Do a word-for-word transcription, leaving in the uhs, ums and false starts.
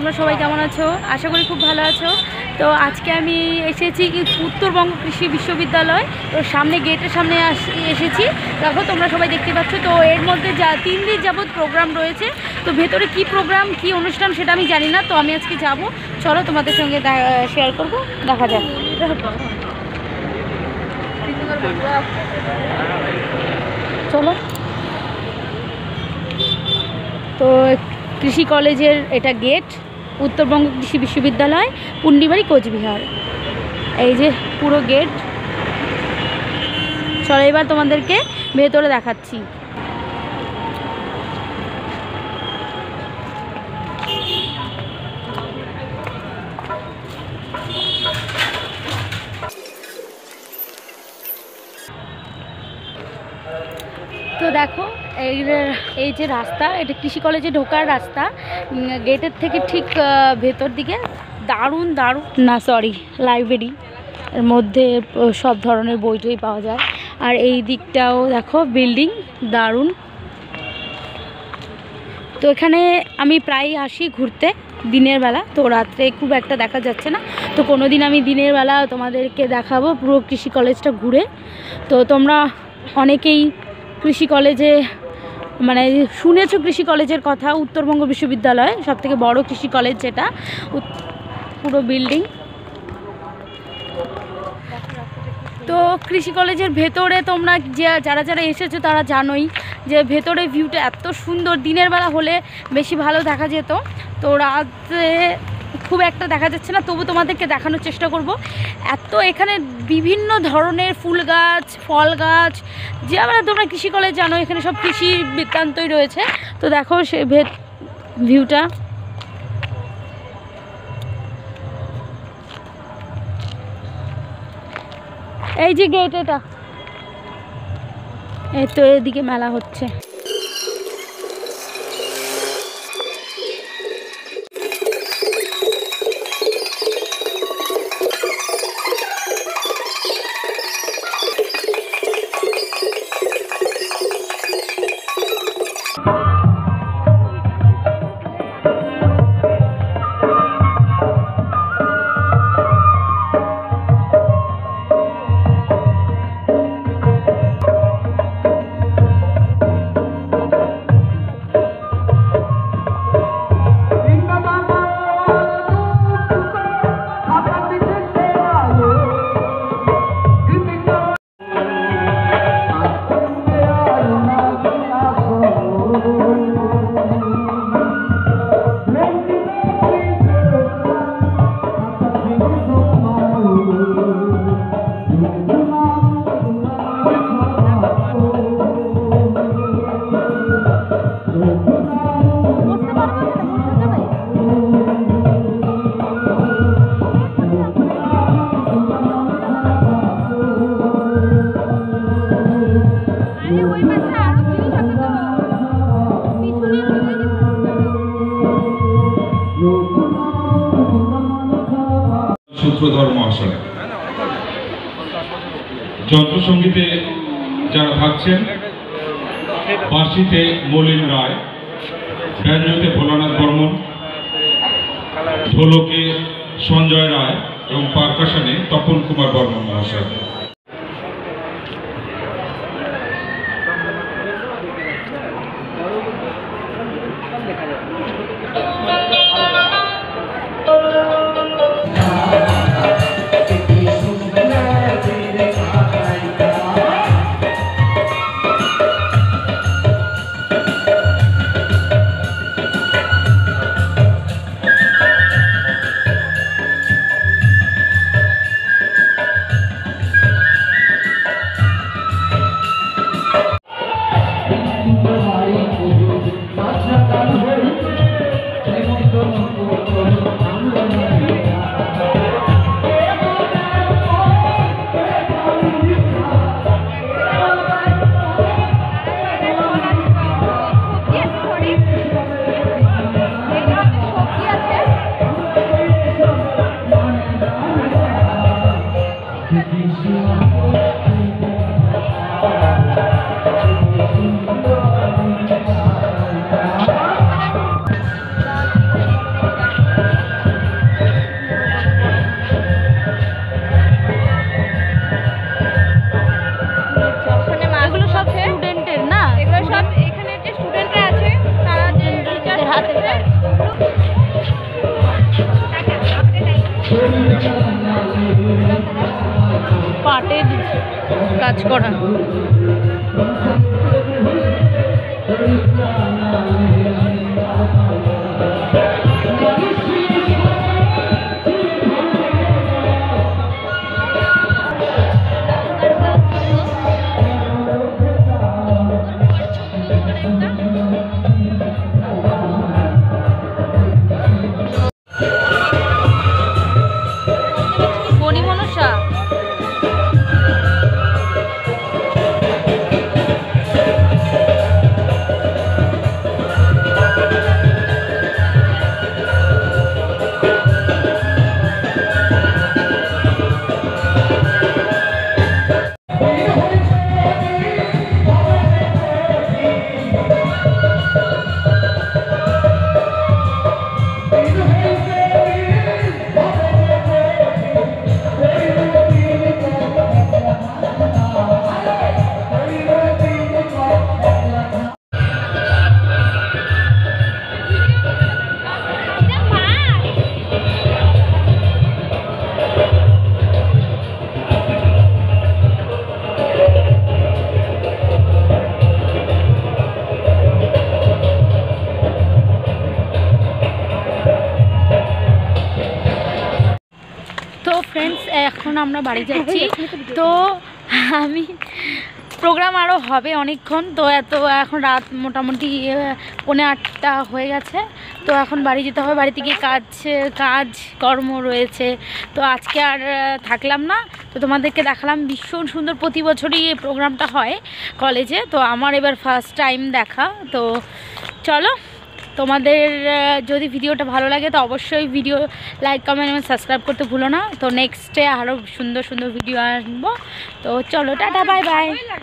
তোমরা সবাই কেমন আছো? আশা করি খুব ভালো আছো। তো আজকে আমি এসেছি উত্তরবঙ্গ কৃষি বিশ্ববিদ্যালয়, তো সামনে গেটের সামনে এসেছি। দেখো তোমরা সবাই দেখতে পাচ্ছ। তো এর মধ্যে যা তিন দিন যাবৎ প্রোগ্রাম রয়েছে, তো ভেতরে কি প্রোগ্রাম কি অনুষ্ঠান সেটা আমি জানি না। তো আমি আজকে যাব, চলো তোমাদের সঙ্গে শেয়ার করবো, দেখা যাক। চলো। তো কৃষি কলেজের এটা গেট, উত্তরবঙ্গ কৃষি বিশ্ববিদ্যালয়, পুন্ডিবাড়ি, কোচবিহার। এই যে পুরো গেট। চলো এবার তোমাদেরকে ভেতরে দেখাচ্ছি। তো দেখো এই এই যে রাস্তা, এটা কৃষি কলেজে ঢোকার রাস্তা। গেটের থেকে ঠিক ভেতর দিকে দারুণ দারুণ না সরি লাইব্রেরি, এর মধ্যে সব ধরনের বই টই পাওয়া যায়। আর এই দিকটাও দেখো বিল্ডিং দারুণ। তো এখানে আমি প্রায় আসি ঘুরতে দিনের বেলা, তো রাত্রে খুব একটা দেখা যাচ্ছে না। তো কোনো দিন আমি দিনের বেলা তোমাদেরকে দেখাবো পুরো কৃষি কলেজটা ঘুরে। তো তোমরা অনেকেই কৃষি কলেজে মানে শুনেছো কৃষি কলেজের কথা, উত্তরবঙ্গ বিশ্ববিদ্যালয় সবথেকে বড় কৃষি কলেজ, যেটা পুরো বিল্ডিং। তো কৃষি কলেজের ভেতরে তোমরা যে যারা যারা এসেছো তারা জানোই যে ভেতরে ভিউটা এত সুন্দর। দিনের বেলা হলে বেশি ভালো দেখা যেত, তো রাতে খুব একটা দেখা যাচ্ছে না, তবু তোমাদেরকে দেখানোর চেষ্টা করব। এত এখানে বিভিন্ন ধরনের ফুল গাছ, ফল গাছ, যে আমরা তোমরা কৃষি কলেজ জানো এখানে সব কৃষি বৃত্তান্তই রয়েছে। তো দেখো সে ভেত ভিউটা। এই যে গেট, এটা এই তো এদিকে মেলা হচ্ছে। সূত্রধর মহাশয় যন্ত্রসঙ্গীতে যারা থাকছেন, বাঁশিতে মলিন রায়, ব্যঞ্জতে ভোলানাথ বর্মন, ঢোলকে সঞ্জয় রায় এবং পারকাশনে তপন কুমার বর্মন মহাশয়। পাটের কাজ করা। মণিমনসা তো ফ্রেন্ডস এখন আমরা বাড়ি যাচ্ছি। তো আমি প্রোগ্রাম আরও হবে অনেকক্ষণ, তো এত এখন রাত মোটামুটি পৌনে আটটা হয়ে গেছে। তো এখন বাড়ি যেতে হবে, বাড়িতে গিয়ে কাজ কাজ কর্ম রয়েছে। তো আজকে আর থাকলাম না, তো তোমাদেরকে দেখালাম ভীষণ সুন্দর, প্রতি বছরই এই প্রোগ্রামটা হয় কলেজে। তো আমার এবার ফার্স্ট টাইম দেখা। তো চলো, তোমাদের যদি ভিডিওটা ভালো লাগে তো অবশ্যই ভিডিও লাইক কমেন্ট এবং সাবস্ক্রাইব করতে ভুলো না। তো নেক্সটে আরও সুন্দর সুন্দর ভিডিও আনবো। তো চলো, টাটা, বাই বাই।